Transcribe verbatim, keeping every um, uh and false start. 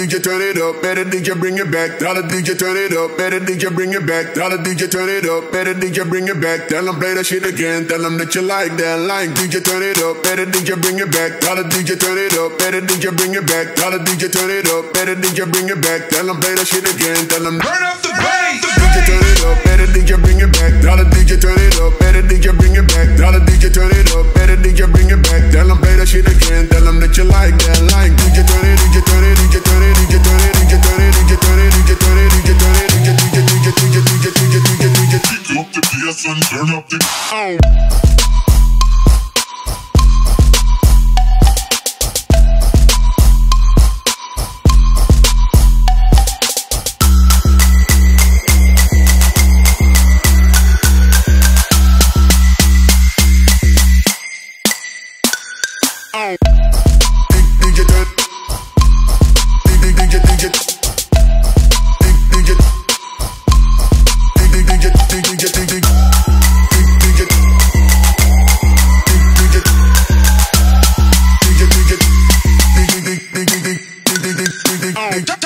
D J turn it up, better D J bring it back. Tell the D J turn it up, better D J bring it back. Tell the D J turn it up, better D J bring it back. Tell them play that shit again, tell them that you like that line. D J turn it up, better D J bring it back. Tell the D J turn it up, better D J bring it back. Tell the D J turn it up, better D J bring it back. Tell them play that shit again, tell them turn up the bass. D J turn it up, better D J bring it back. Tell the D J turn it up, better D J bring it back. Tell the D J turn it up, better D J bring it back. Tell them play that shit again, tell them that you like that line. D J turn it, D J turn it, D J turn it, D J turn it, D J turn it, D J turn it, D J turn it, D J turn it, D J D J D J D J D J D J D J D J. Pick up the bass and turn up the sound. Oh,